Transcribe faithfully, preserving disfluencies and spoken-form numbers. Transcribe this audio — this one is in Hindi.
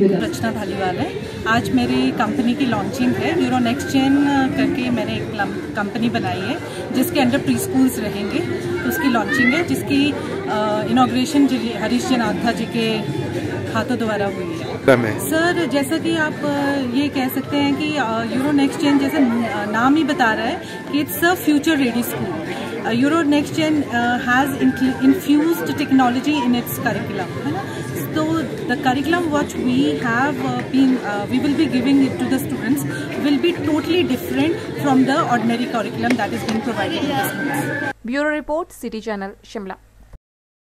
रचना धालीवाल है। आज मेरी कंपनी की लॉन्चिंग है। यूरो नेक्स्ट जेन करके मैंने एक कंपनी बनाई है जिसके अंडर प्री स्कूल्स रहेंगे, तो उसकी लॉन्चिंग है जिसकी इनॉग्रेशन हरीश जनार्था जी के हाथों द्वारा हुई है। सर, जैसा कि आप ये कह सकते हैं कि यूरो नेक्स्ट जेन जैसे नाम ही बता रहा है कि it's a future ready school. Euro next gen has infused technology in its curriculum, है ना? So the curriculum what we have uh, been uh, we will be giving it to the students will be totally different from the ordinary curriculum that is being provided to the students. Bureau Report, City Channel, Shimla.